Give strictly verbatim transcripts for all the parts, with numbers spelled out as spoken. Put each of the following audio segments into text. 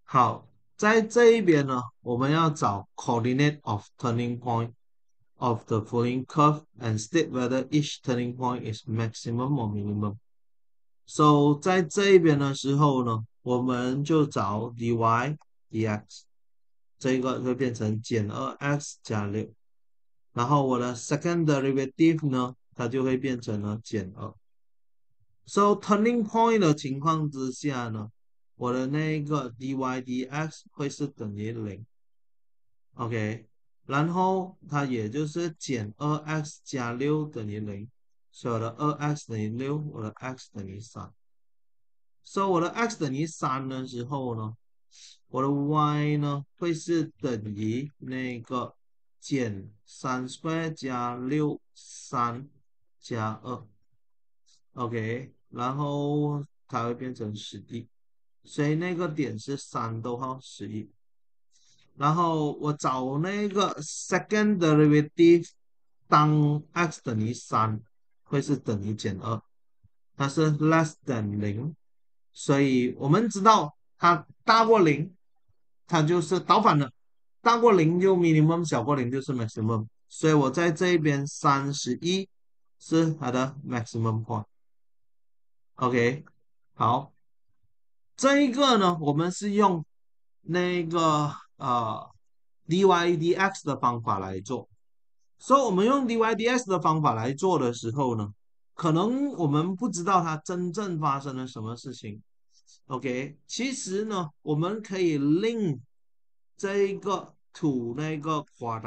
好，在这一边呢，我们要找 coordinate of turning point of the following curve and state whether each turning point is maximum or minimum. So 在这一边的时候呢，我们就找 dy dx，这个会变成减二 x 加六，然后我的 second derivative 呢，它就会变成了减二。So turning point 的情况之下呢，我的那个 dy dx 会是等于零，OK，然后它也就是减二 x 加六等于零，所以我的二 x 等于六，我的 x 等于三。所以我的 x 等于三的时候呢，我的 y 呢会是等于那个减三 square 加六三加二，OK，然后它会变成十一，所以那个点是三逗号十一。然后我找那个 second derivative，当 x 等于三，会是等于减二，它是 less than 零，所以我们知道它大过零，它就是倒反了，大过零就 minimum，小过零就是 maximum，所以我在这一边三十一是它的 maximum point。OK，好，这一个呢，我们是用那个呃 dy dx 的方法来做。所以我们用 dy dx 的方法来做的时候呢，可能我们不知道它真正发生了什么事情。OK，其实呢，我们可以 link 这一个 to 那个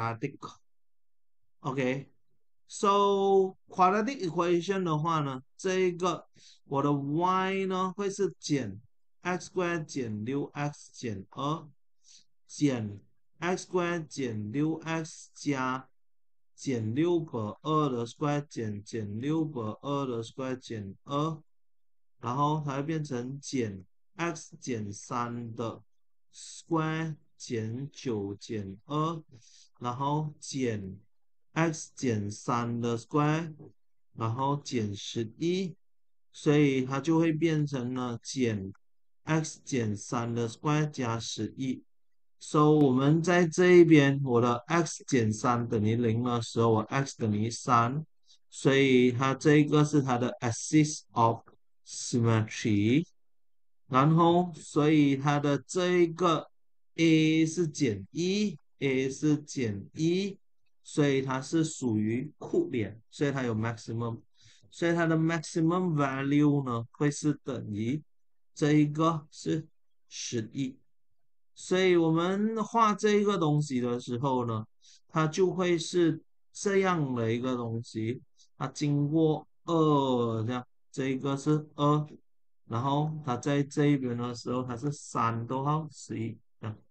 quadratic。OK，so quadratic equation 的话呢，这一个我的 y 呢会是减 x square 减六 x 减二减 x square 减六 x 加减六百二的 square 减减六百二的 square 减二，然后它会变成减 x 减三的 square 减九减二，然后减 x 减三的 square，然后减十一，所以它就会变成了减 x 减三的 square 加十一。So 我们在这一边，我的 x 减三等于零的时候，我 x 等于三，所以它这个是它的 axis of symmetry。然后，所以它的这一个 a 是减一，a 是减一，所以它是属于酷点，所以它有 maximum，所以它的 maximum value 呢会是等于这一个是十一。所以我们画这一个东西的时候呢，它就会是这样的一个东西，它经过二这样，这一个是二，然后它在这一边的时候，它是三逗号十一这样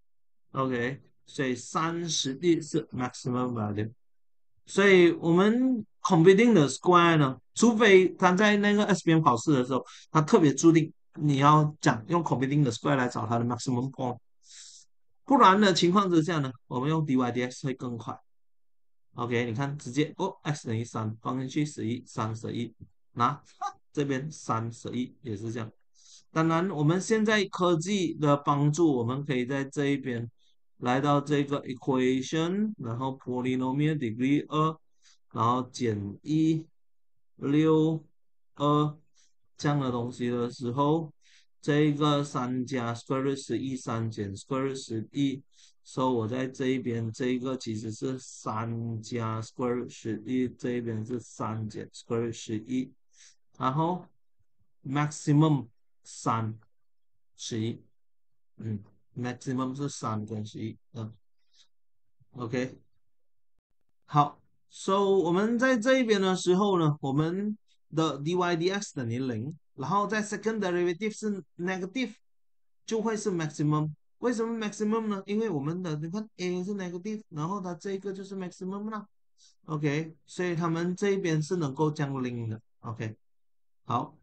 ，OK，所以三十一是 maximum value。所以我们 computing 的 square 呢，除非他在那个 S B M 考试的时候，他特别注定你要讲用 computing 的 square 来找它的 maximum point，不然的情况之下呢，我们用 dy dx 会更快。OK，你看直接哦，x 等于三，放进去十一，三十一，那这边三十一也是这样。当然，我们现在科技的帮助，我们可以在这一边来到这个 equation，然后 polynomial degree 二，然后减一六二这样的东西的时候，这个三加 square root 十一，三减 square root 十一，所以我在这一边这一个其实是三加 square root 十一，这一边是三减 square root 十一，然后 maximum 三十一，嗯，maximum 是三跟十一，嗯，OK。好，so 我们在这一边的时候呢，我们的 dy dx 等于零，然后在 second derivative 是 negative，就会是 maximum。为什么 maximum 呢？因为我们的你看 a 是 negative，然后它这个就是 maximum 啦。OK，所以他们这一边是能够降零的。OK，好，